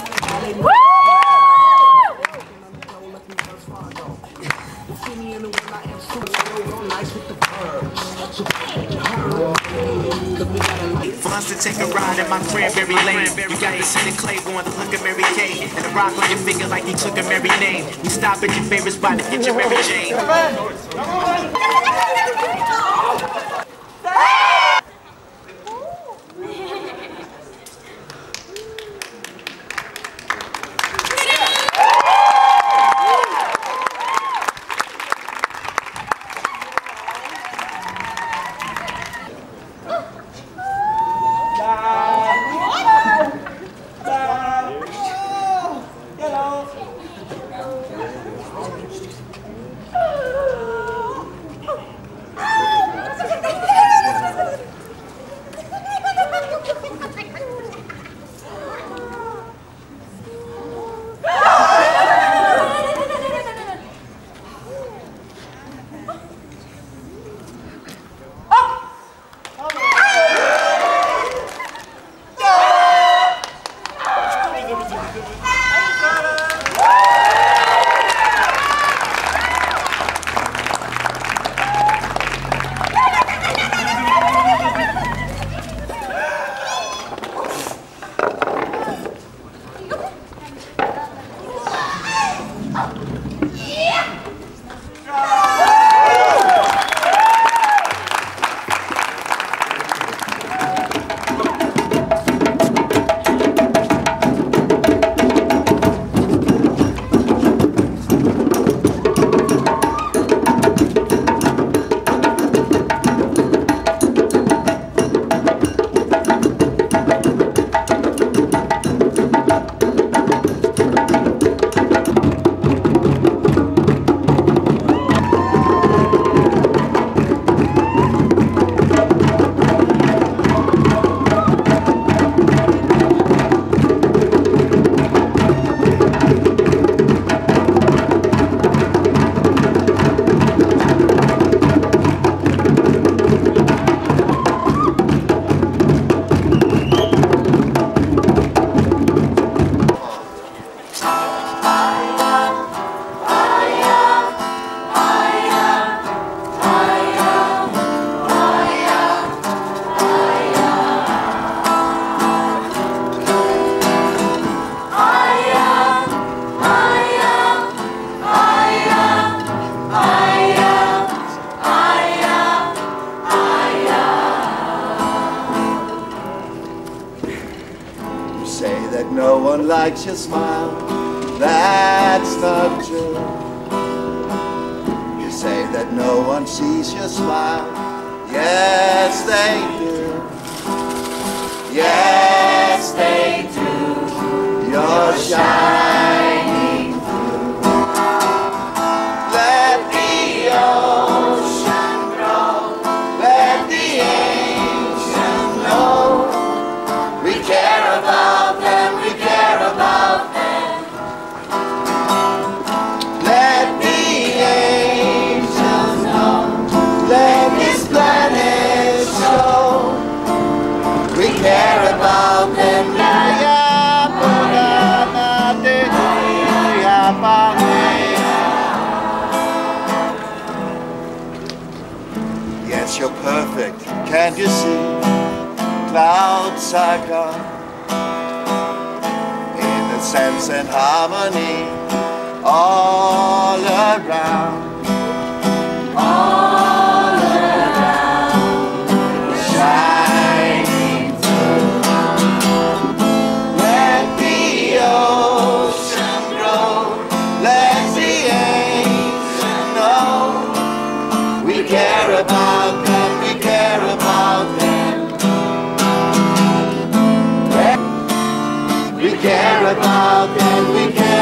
For us to take a ride in my cranberry lane, you got to see the Claiborne, look at Mary Kay, and the rock on your finger like you took a Mary name. We stop at your favorite spot to get your Mary Jane. No one likes your smile, that's not true. You say that no one sees your smile, yes they do. Yes they do, you're shining through. Let the ocean grow, let the ancient know we care about them. Let the angels know, let this planet show we care about them. Yes, you're perfect, can't you see? Clouds are gone, sense and harmony all around, shining through. Let the ocean grow, let the ancient know we care about them, we care about them. We care about them, we care.